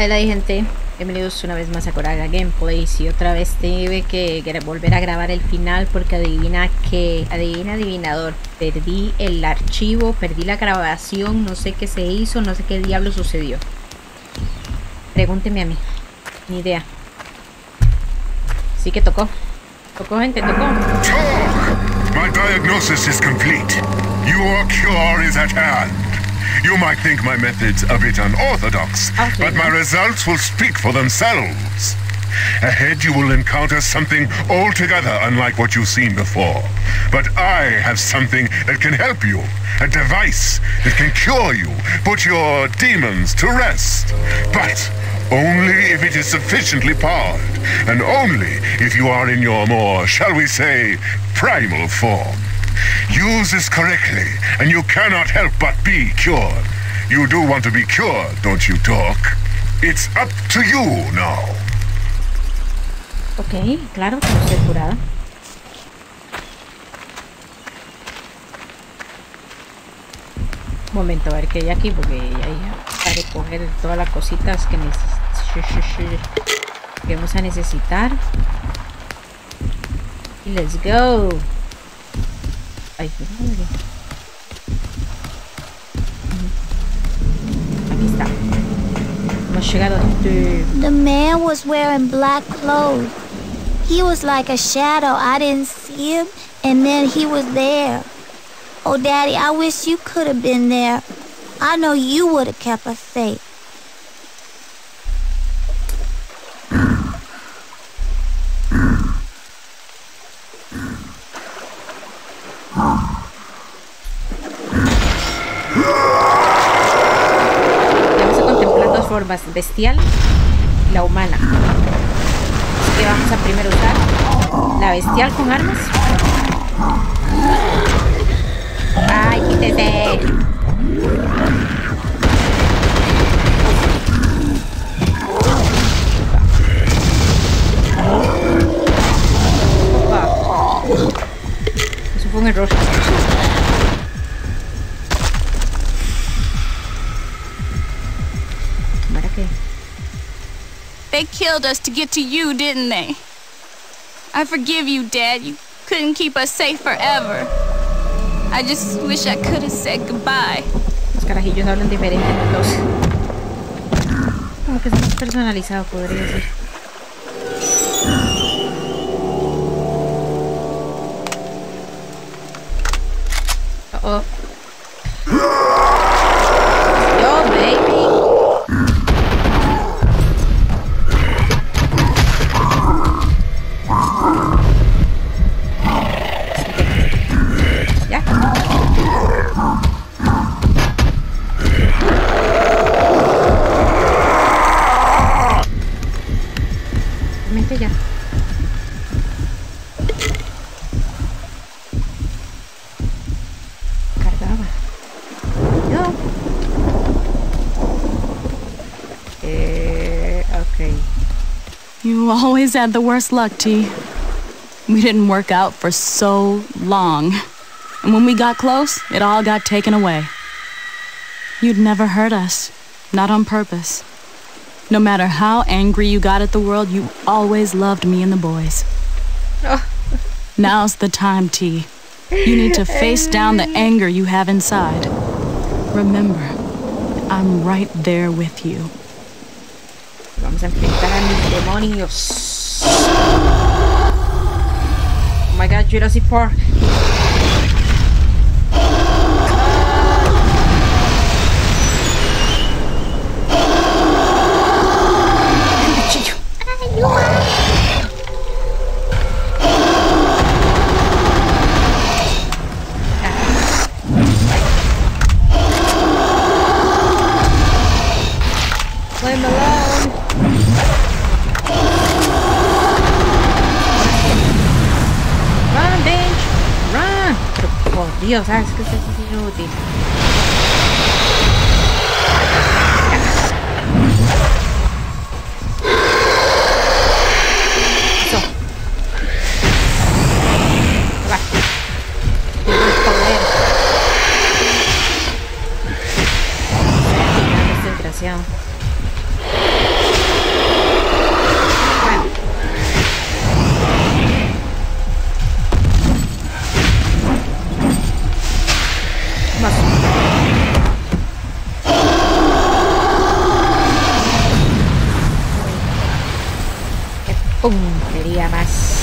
Hola gente, bienvenidos una vez más a Coraga Gameplays. Y otra vez tuve que volver a grabar el final porque adivina que, adivinador, perdí el archivo, perdí la grabación, no sé qué se hizo, no sé qué diablo sucedió. Pregúnteme a mí, ni idea. Sí que tocó gente, tocó. My diagnosis is complete. Your cure is at hand. You might think my methods a bit unorthodox, but my results will speak for themselves. Ahead you will encounter something altogether unlike what you've seen before. But I have something that can help you. A device that can cure you, put your demons to rest. But only if it is sufficiently powered, and only if you are in your more, shall we say, primal form. Use this correctly, and you cannot help but be cured. You do want to be cured, don't you, Doc? It's up to you now. Ok, claro, quiero ser curada. Un momento, a ver qué hay aquí, porque ya para recoger todas las cositas que vamos a necesitar. Y let's go. Ay, madre. Aquí está. Hemos llegado. The man was wearing black clothes. He was like a shadow. I didn't see him, and then he was there. Oh, Daddy, I wish you could have been there. I know you would have kept us safe. Vamos a contemplar dos formas, bestial y la humana. Así que vamos a primero usar la bestial con armas. ¡Ay, quítese! Opa. Eso fue un error. ¿Para qué? They killed us to get to you, didn't they? I forgive you, Dad. You couldn't keep us safe forever. I just wish I could have said goodbye. Los carajillos hablan diferente los. Como que es más personalizado, podría decir. Oh. Yo, baby. Ya. Realmente ya. Cargaba. No. Okay. You always had the worst luck, T. We didn't work out for so long. And when we got close, it all got taken away. You'd never hurt us. Not on purpose. No matter how angry you got at the world, you always loved me and the boys. Oh. Now's the time, T. You need to face down the anger you have inside. Remember, I'm right there with you. Vamos a enfrentar a mis demonios. Oh my god, Jurassic Park. Leave me alone. Run, bitch. Run. Pero por Dios, ¿sabes qué es inútil? Eso. Va. Tengo el poder. Desgraciado. Puntería más.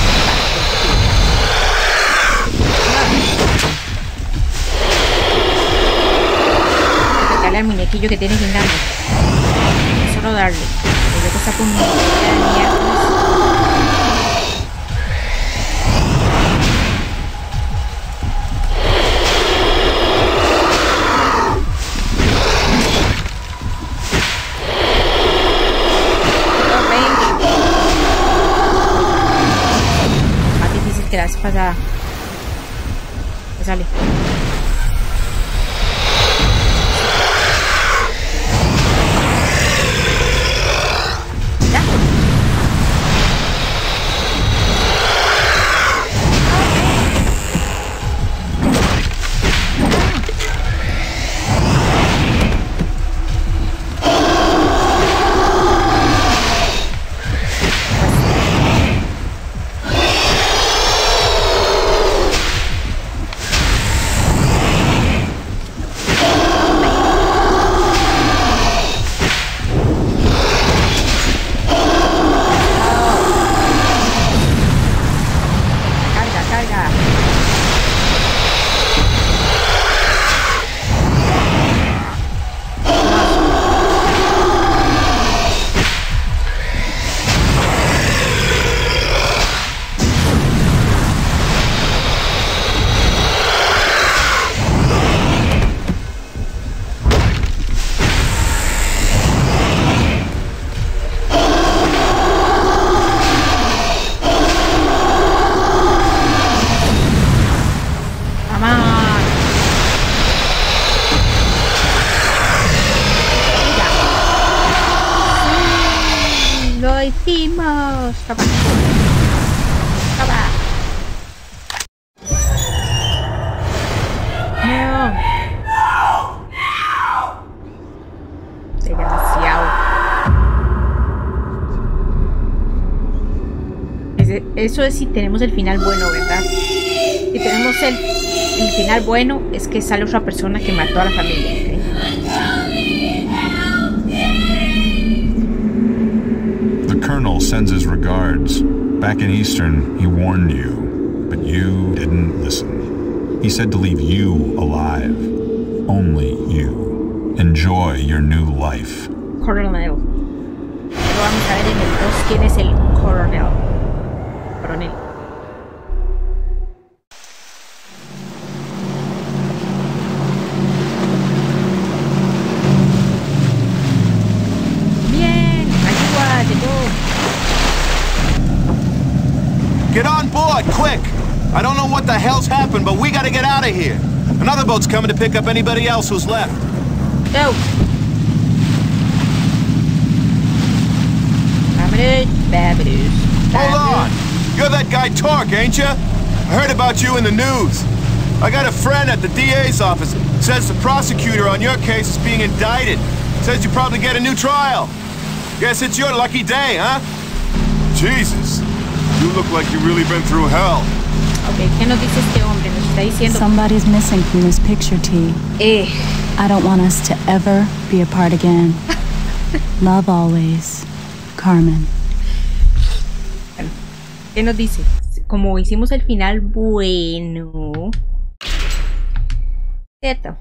Pegarle al muñequillo que tiene guindando. Solo darle. Yo que saco un miércoles. Que la vez pasada me sale. ¿Ya? hicimos. Toma. Toma. No. Desgraciado. Eso es si tenemos el final bueno, ¿verdad? Si tenemos el final bueno, es que sale otra persona que mató a la familia, ¿okay? The Colonel sends his regards. Back in Eastern, he warned you, but you didn't listen. He said to leave you alive. Only you. Enjoy your new life. Coronel. Pero vamos a ver en el 2 quién es el Coronel. Coronel. Bien, ayuda, llegó. Get on board, quick! I don't know what the hell's happened, but we gotta get out of here. Another boat's coming to pick up anybody else who's left. Go. Hold on! You're that guy Torque, ain't you? I heard about you in the news. I got a friend at the DA's office. Says the prosecutor on your case is being indicted. Says you probably get a new trial. Guess it's your lucky day, huh? Jesus. You look like you've really been through hell. Okay, ¿qué nos dice este hombre? Nos está diciendo... Somebody's missing from this picture, T. I don't want us to ever be apart again. Love always. Carmen. ¿Qué nos dice? Como hicimos el final bueno, ¿cierto?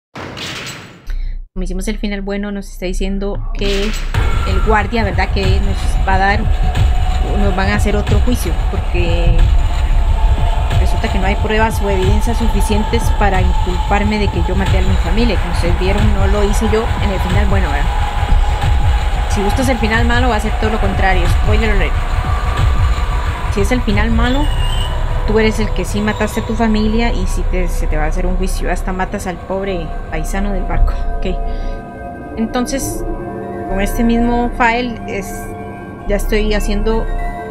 Como hicimos el final bueno, nos está diciendo que el guardia, ¿verdad? Que nos va a dar, nos van a hacer otro juicio, porque resulta que no hay pruebas o evidencias suficientes para inculparme de que yo maté a mi familia. Como ustedes vieron, no lo hice yo en el final bueno, ¿verdad? Si gustas el final malo, va a ser todo lo contrario. Spoiler alert. Si es el final malo, tú eres el que sí mataste a tu familia y si se te va a hacer un juicio. Hasta matas al pobre paisano del barco. Ok. Entonces, con este mismo file ya estoy haciendo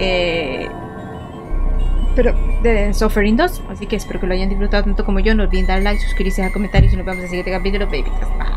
pero de Suffering 2. Así que espero que lo hayan disfrutado tanto como yo. No olviden dar like, suscribirse, dejar comentarios y nos vemos en el siguiente capítulo, baby.